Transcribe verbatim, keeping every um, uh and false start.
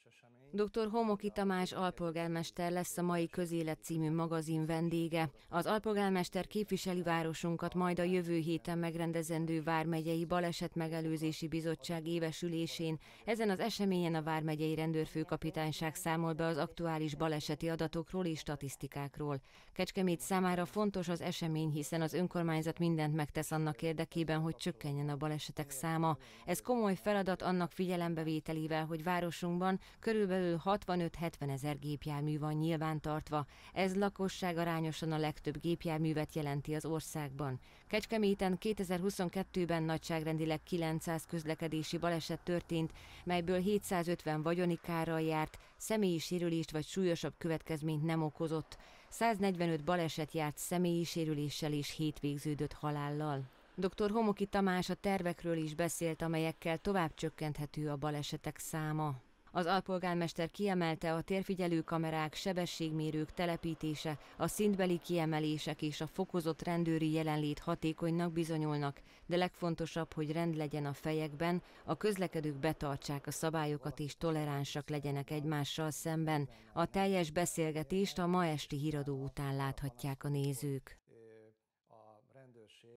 doktor Homoki Tamás alpolgármester lesz a mai Közélet című magazin vendége. Az alpolgármester képviseli városunkat majd a jövő héten megrendezendő Vármegyei Balesetmegelőzési Bizottság éves ülésén. Ezen az eseményen a Vármegyei Rendőrfőkapitányság számol be az aktuális baleseti adatokról és statisztikákról. Kecskemét számára fontos az esemény, hiszen az önkormányzat mindent megtesz annak érdekében, hogy csökkenjen a balesetek száma. Ez komoly feladat annak figyelembevételével, hogy városunkban körülbelül hatvanöt-hetven ezer gépjármű van nyilvántartva. Ez lakosság arányosan a legtöbb gépjárművet jelenti az országban. Kecskeméten kétezer-huszonkettőben nagyságrendileg kilencszáz közlekedési baleset történt, melyből hétszázötven vagyoni kárral járt, személyi sérülést vagy súlyosabb következményt nem okozott. száznegyvenöt baleset járt személyi sérüléssel és hét végződött halállal. doktor Homoki Tamás a tervekről is beszélt, amelyekkel tovább csökkenthető a balesetek száma. Az alpolgármester kiemelte, a térfigyelő kamerák, sebességmérők telepítése, a szintbeli kiemelések és a fokozott rendőri jelenlét hatékonynak bizonyulnak, de legfontosabb, hogy rend legyen a fejekben, a közlekedők betartsák a szabályokat és toleránsak legyenek egymással szemben. A teljes beszélgetést a ma esti híradó után láthatják a nézők.